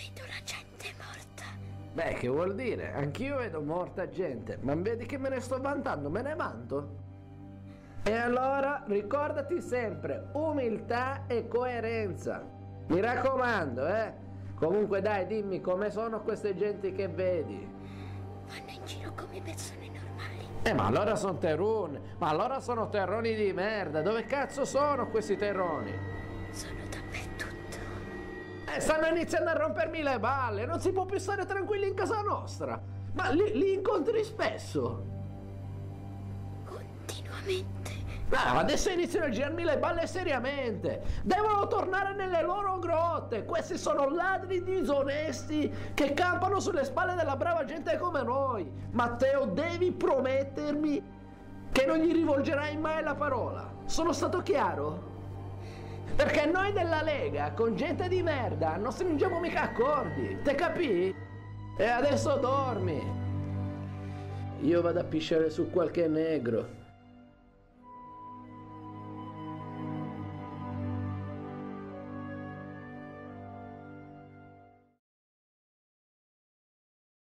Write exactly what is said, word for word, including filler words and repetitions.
Vedo la gente morta. Beh, che vuol dire? Anch'io vedo morta gente, ma vedi che me ne sto vantando, me ne vanto? E allora ricordati sempre, umiltà e coerenza. Mi raccomando, eh? Comunque dai, dimmi come sono queste genti che vedi. Vanno in giro come persone normali. Eh, ma allora sono terroni, ma allora sono terroni di merda. Dove cazzo sono questi terroni? Sono dappertutto. Eh, stanno iniziando a rompermi le balle, non si può più stare tranquilli in casa nostra. Ma li, li incontri spesso? Continuamente. Ah, adesso iniziano a girarmi le balle seriamente. Devono tornare nelle loro grotte. Questi sono ladri disonesti che campano sulle spalle della brava gente come noi. Matteo, devi promettermi che non gli rivolgerai mai la parola. Sono stato chiaro? Perché noi della Lega, con gente di merda, non stringiamo mica accordi. Te capì? E adesso dormi. Io vado a pisciare su qualche negro.